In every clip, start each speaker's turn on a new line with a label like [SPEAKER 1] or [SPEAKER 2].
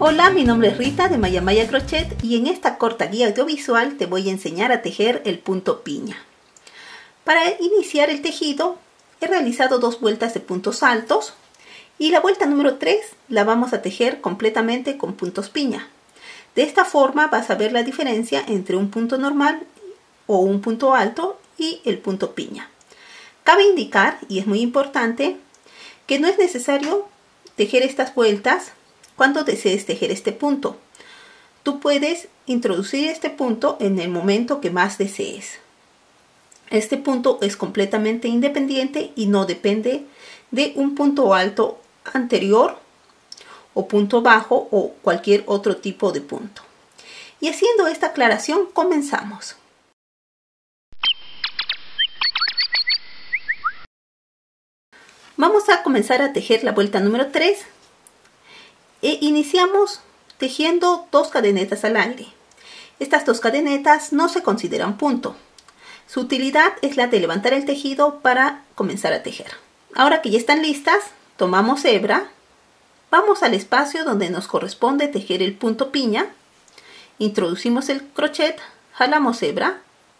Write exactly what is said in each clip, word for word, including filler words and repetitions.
[SPEAKER 1] Hola, mi nombre es Rita de Maya Maya Crochet y en esta corta guía audiovisual te voy a enseñar a tejer el punto piña. Para iniciar el tejido he realizado dos vueltas de puntos altos y la vuelta número tres la vamos a tejer completamente con puntos piña. De esta forma vas a ver la diferencia entre un punto normal o un punto alto y el punto piña. Cabe indicar, y es muy importante, que no es necesario tejer estas vueltas cuando desees tejer este punto. Tú puedes introducir este punto en el momento que más desees. Este punto es completamente independiente y no depende de un punto alto anterior o punto bajo o cualquier otro tipo de punto. Y haciendo esta aclaración, comenzamos. Vamos a comenzar a tejer la vuelta número tres. E iniciamos tejiendo dos cadenetas al aire. Estas dos cadenetas no se consideran punto. Su utilidad es la de levantar el tejido para comenzar a tejer. Ahora que ya están listas, tomamos hebra, vamos al espacio donde nos corresponde tejer el punto piña, introducimos el crochet, jalamos hebra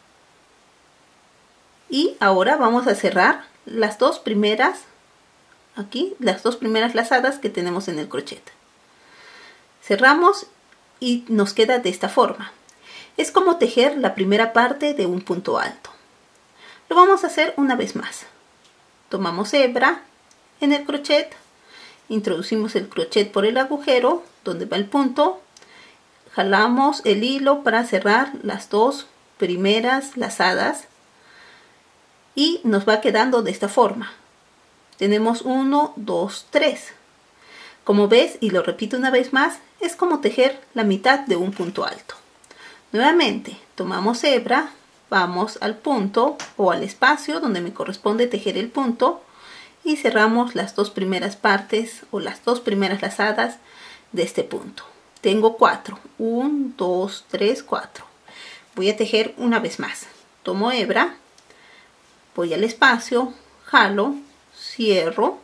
[SPEAKER 1] y ahora vamos a cerrar las dos primeras, aquí, las dos primeras lazadas que tenemos en el crochet. Cerramos y nos queda de esta forma. Es como tejer la primera parte de un punto alto. Lo vamos a hacer una vez más. Tomamos hebra en el crochet, introducimos el crochet por el agujero donde va el punto, jalamos el hilo para cerrar las dos primeras lazadas y nos va quedando de esta forma. Tenemos uno, dos, tres. Como ves, y lo repito una vez más, es como tejer la mitad de un punto alto. Nuevamente, tomamos hebra, vamos al punto o al espacio donde me corresponde tejer el punto y cerramos las dos primeras partes o las dos primeras lazadas de este punto. Tengo cuatro. uno, dos, tres, cuatro. Voy a tejer una vez más. Tomo hebra, voy al espacio, jalo, cierro.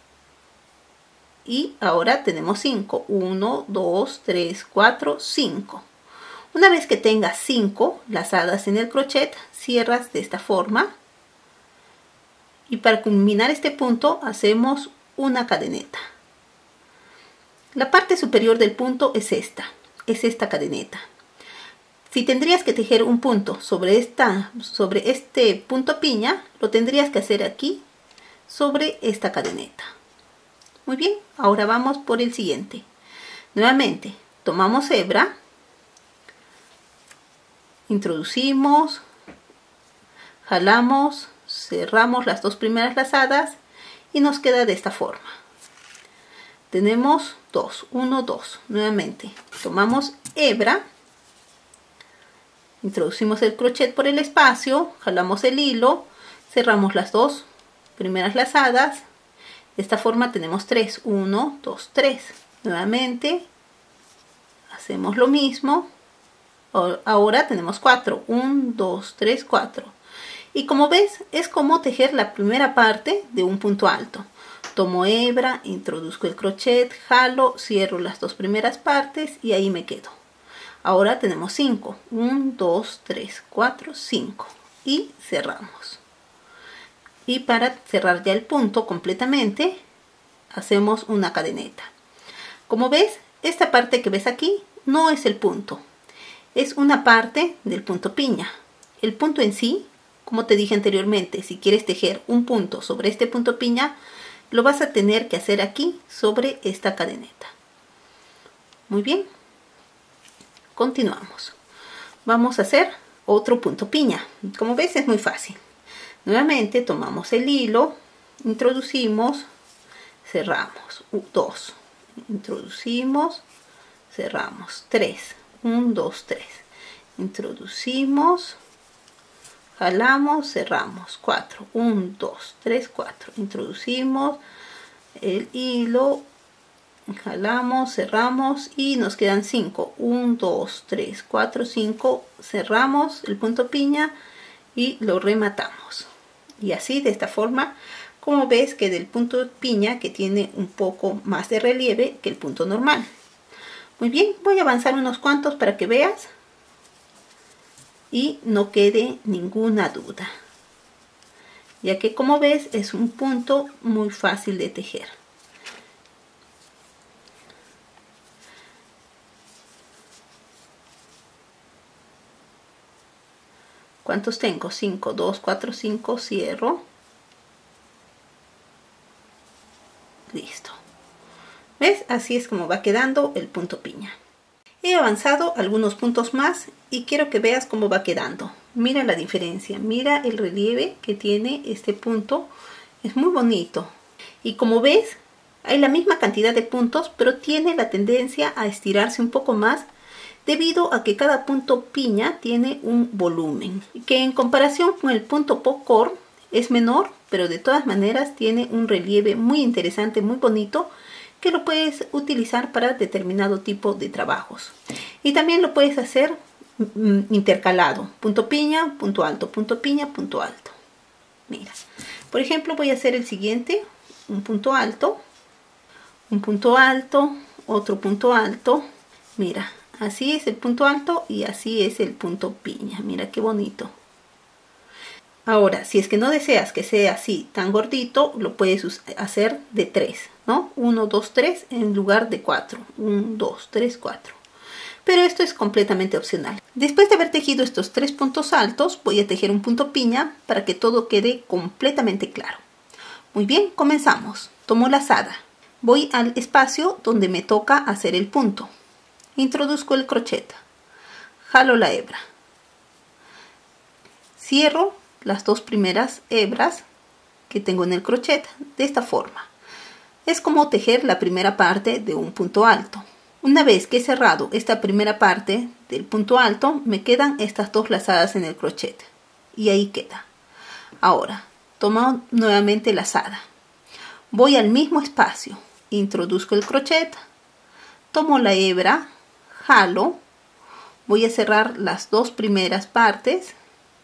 [SPEAKER 1] Y ahora tenemos cinco. uno, dos, tres, cuatro, cinco. Una vez que tengas cinco lazadas en el crochet, cierras de esta forma. Y para culminar este punto hacemos una cadeneta. La parte superior del punto es esta. Es esta cadeneta. Si tendrías que tejer un punto sobre, esta, sobre este punto piña, lo tendrías que hacer aquí, sobre esta cadeneta. Muy bien, ahora vamos por el siguiente. Nuevamente, tomamos hebra, introducimos, jalamos, cerramos las dos primeras lazadas y nos queda de esta forma. Tenemos dos, uno, dos. Nuevamente, tomamos hebra, introducimos el crochet por el espacio, jalamos el hilo, cerramos las dos primeras lazadas. De esta forma tenemos tres, uno, dos, tres. Nuevamente hacemos lo mismo. Ahora tenemos cuatro, uno, dos, tres, cuatro. Y como ves, es como tejer la primera parte de un punto alto. Tomo hebra, introduzco el crochet, jalo, cierro las dos primeras partes y ahí me quedo. Ahora tenemos cinco, uno, dos, tres, cuatro, cinco. Y cerramos. Y para cerrar ya el punto completamente, hacemos una cadeneta. Como ves, esta parte que ves aquí no es el punto. Es una parte del punto piña. El punto en sí, como te dije anteriormente, si quieres tejer un punto sobre este punto piña, lo vas a tener que hacer aquí sobre esta cadeneta. Muy bien. Continuamos. Vamos a hacer otro punto piña. Como ves, es muy fácil. Nuevamente tomamos el hilo, introducimos, cerramos, dos, introducimos, cerramos, tres, uno, dos, tres, introducimos, jalamos, cerramos, cuatro, uno, dos, tres, cuatro, introducimos el hilo, jalamos, cerramos y nos quedan cinco, uno, dos, tres, cuatro, cinco, cerramos el punto piña y lo rematamos. Y así, de esta forma, como ves, que del punto piña, que tiene un poco más de relieve que el punto normal. Muy bien, voy a avanzar unos cuantos para que veas y no quede ninguna duda, ya que como ves es un punto muy fácil de tejer. ¿Cuántos tengo? cinco, dos, cuatro, cinco, cierro. Listo. ¿Ves? Así es como va quedando el punto piña. He avanzado algunos puntos más y quiero que veas cómo va quedando. Mira la diferencia, mira el relieve que tiene este punto. Es muy bonito. Y como ves, hay la misma cantidad de puntos, pero tiene la tendencia a estirarse un poco más debido a que cada punto piña tiene un volumen, que en comparación con el punto popcorn es menor, pero de todas maneras tiene un relieve muy interesante, muy bonito, que lo puedes utilizar para determinado tipo de trabajos. Y también lo puedes hacer intercalado, punto piña, punto alto, punto piña, punto alto. Mira, por ejemplo voy a hacer el siguiente, un punto alto, un punto alto, otro punto alto. Mira, así es el punto alto y así es el punto piña. Mira qué bonito. Ahora, si es que no deseas que sea así tan gordito, lo puedes hacer de tres, ¿no? uno, dos, tres en lugar de cuatro. uno, dos, tres, cuatro. Pero esto es completamente opcional. Después de haber tejido estos tres puntos altos, voy a tejer un punto piña para que todo quede completamente claro. Muy bien, comenzamos. Tomo lazada. Voy al espacio donde me toca hacer el punto. Introduzco el crochet. Jalo la hebra. Cierro las dos primeras hebras que tengo en el crochet de esta forma. Es como tejer la primera parte de un punto alto. Una vez que he cerrado esta primera parte del punto alto, me quedan estas dos lazadas en el crochet y ahí queda. Ahora tomo nuevamente lazada, voy al mismo espacio, introduzco el crochet, tomo la hebra, jalo, voy a cerrar las dos primeras partes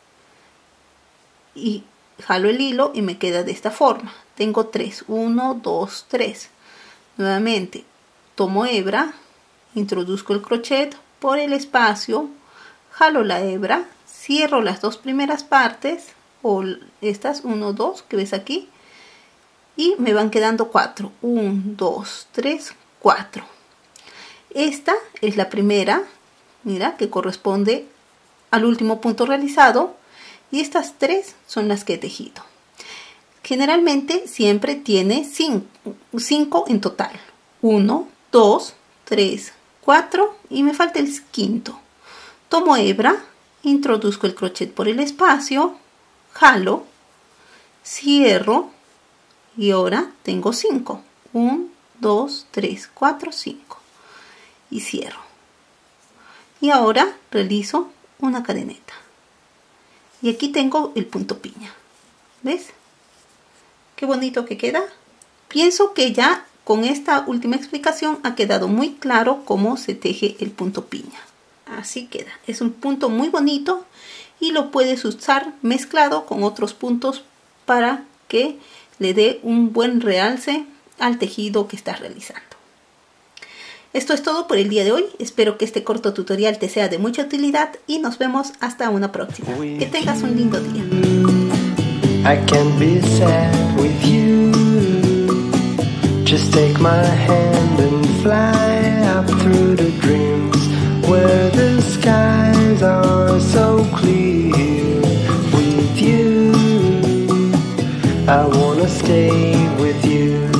[SPEAKER 1] y jalo el hilo y me queda de esta forma. Tengo tres, uno, dos, tres. Nuevamente tomo hebra, introduzco el crochet por el espacio, jalo la hebra, cierro las dos primeras partes o estas uno, dos que ves aquí y me van quedando cuatro. uno, dos, tres, cuatro. Esta es la primera, mira, que corresponde al último punto realizado y estas tres son las que he tejido. Generalmente siempre tiene cinco en total. uno, dos, tres, cuatro y me falta el quinto. Tomo hebra, introduzco el crochet por el espacio, jalo, cierro y ahora tengo cinco. uno, dos, tres, cuatro, cinco y cierro. Y ahora realizo una cadeneta. Y aquí tengo el punto piña. ¿Ves? Qué bonito que queda. Pienso que ya con esta última explicación ha quedado muy claro cómo se teje el punto piña. Así queda. Es un punto muy bonito y lo puedes usar mezclado con otros puntos para que le dé un buen realce al tejido que estás realizando. Esto es todo por el día de hoy. Espero que este corto tutorial te sea de mucha utilidad y nos vemos hasta una próxima. Que tengas un lindo día. I can't be sad with you. Just take my hand and fly up through the dreams where the skies are so clear. With you, I wanna stay with you.